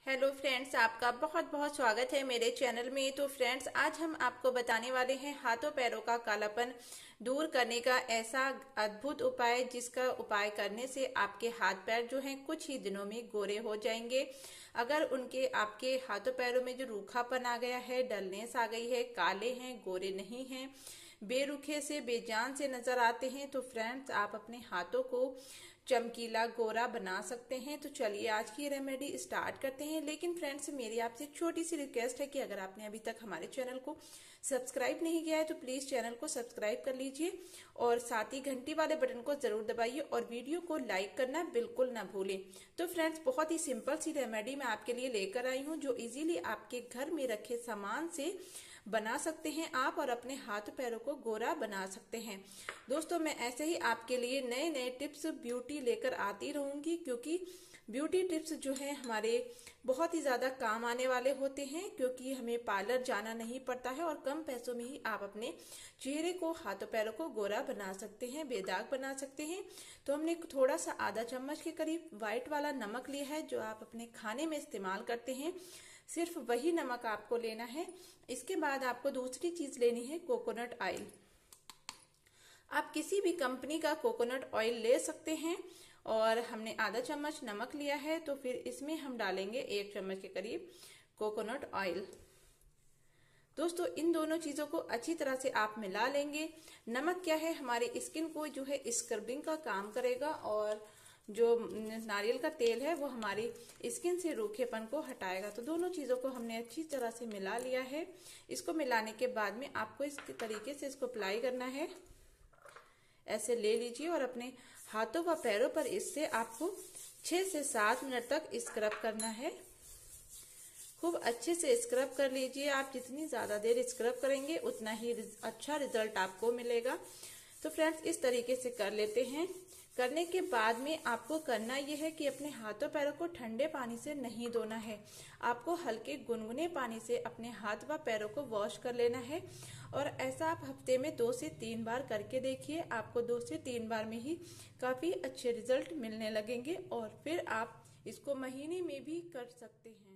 Hello friends, आपका बहुत बहुत स्वागत है मेरे चैनल में। तो फ्रेंड्स, आज हम आपको बताने वाले हैं हाथों पैरों का कालापन दूर करने का ऐसा अद्भुत उपाय, जिसका उपाय करने से आपके हाथ पैर जो हैं कुछ ही दिनों में गोरे हो जाएंगे। अगर आपके हाथों पैरों में जो रूखापन आ गया है, डलनेस आ गई है, काले हैं, गोरे नहीं हैं, बेरुखे से बेजान से नजर आते हैं, तो फ्रेंड्स आप अपने हाथों को चमकीला गोरा बना सकते हैं। तो चलिए आज की रेमेडी स्टार्ट करते हैं। लेकिन फ्रेंड्स, मेरी आपसे छोटी सी रिक्वेस्ट है कि अगर आपने अभी तक हमारे चैनल को सब्सक्राइब नहीं किया है तो प्लीज चैनल को सब्सक्राइब कर लीजिए और साथ ही घंटी वाले बटन को जरूर दबाइए और वीडियो को लाइक करना बिल्कुल ना भूलें। तो फ्रेंड्स, बहुत ही सिंपल सी रेमेडी मैं आपके लिए लेकर आई हूँ, जो इजीली आपके घर में रखे सामान से बना सकते हैं आप और अपने हाथ पैरों को गोरा बना सकते हैं। दोस्तों, मैं ऐसे ही आपके लिए नए नए टिप्स ब्यूटी लेकर आती रहूंगी, क्योंकि ब्यूटी टिप्स जो है हमारे बहुत ही ज्यादा काम आने वाले होते हैं, क्योंकि हमें पार्लर जाना नहीं पड़ता है और कम पैसों में ही आप अपने चेहरे को, हाथों पैरों को गोरा बना सकते हैं, बेदाग बना सकते हैं। तो हमने थोड़ा सा आधा चम्मच के करीब व्हाइट वाला नमक लिया है, जो आप अपने खाने में इस्तेमाल करते हैं। सिर्फ वही नमक आपको लेना है। इसके बाद आपको दूसरी चीज लेनी है कोकोनट ऑयल। आप किसी भी कंपनी का कोकोनट ऑयल ले सकते हैं और हमने आधा चम्मच नमक लिया है, तो फिर इसमें हम डालेंगे 1 चम्मच के करीब कोकोनट ऑयल। दोस्तों, इन दोनों चीजों को अच्छी तरह से आप मिला लेंगे। नमक क्या है, हमारी स्किन को जो है स्क्रबिंग का काम करेगा और जो नारियल का तेल है वो हमारी स्किन से रूखेपन को हटाएगा। तो दोनों चीजों को हमने अच्छी तरह से मिला लिया है। इसको मिलाने के बाद में आपको इस तरीके से इसको अप्लाई करना है। ऐसे ले लीजिए और अपने हाथों व पैरों पर इससे आपको 6 से 7 मिनट तक स्क्रब करना है। खूब अच्छे से स्क्रब कर लीजिए। आप जितनी ज्यादा देर स्क्रब करेंगे उतना ही अच्छा रिजल्ट आपको मिलेगा। तो फ्रेंड्स, इस तरीके से कर लेते हैं। करने के बाद में आपको करना यह है कि अपने हाथों पैरों को ठंडे पानी से नहीं धोना है। आपको हल्के गुनगुने पानी से अपने हाथ व पैरों को वॉश कर लेना है और ऐसा आप हफ्ते में 2 से 3 बार करके देखिए। आपको 2 से 3 बार में ही काफी अच्छे रिजल्ट मिलने लगेंगे और फिर आप इसको महीने में भी कर सकते हैं।